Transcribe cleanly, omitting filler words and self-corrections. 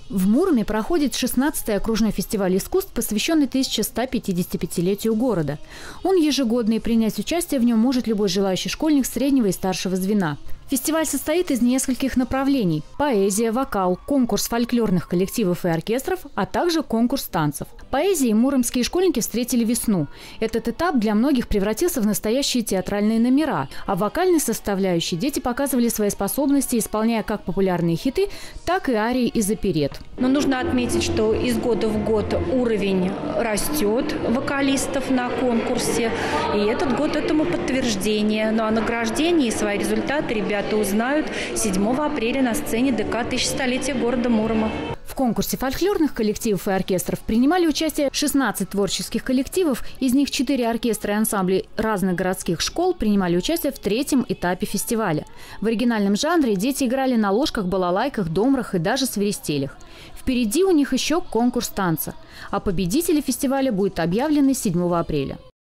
В Муроме проходит 16-й окружной фестиваль искусств, посвященный 1155-летию города. Он ежегодный, и принять участие в нем может любой желающий школьник среднего и старшего звена. Фестиваль состоит из нескольких направлений – поэзия, вокал, конкурс фольклорных коллективов и оркестров, а также конкурс танцев. Поэзией муромские школьники встретили весну. Этот этап для многих превратился в настоящие театральные номера, а в вокальной составляющей дети показывали свои способности, исполняя как популярные хиты, так и арии из оперет. Но нужно отметить, что из года в год уровень растет вокалистов на конкурсе, и этот год этому подтверждение. Ну а награждение и свои результаты ребята узнают 7 апреля на сцене ДК 1100-летия города Мурома. В конкурсе фольклорных коллективов и оркестров принимали участие 16 творческих коллективов, из них 4 оркестра и ансамбли разных городских школ принимали участие в 3-м этапе фестиваля. В оригинальном жанре дети играли на ложках, балалайках, домрах и даже свиристелях. Впереди у них еще конкурс танца, а победители фестиваля будут объявлены 7 апреля.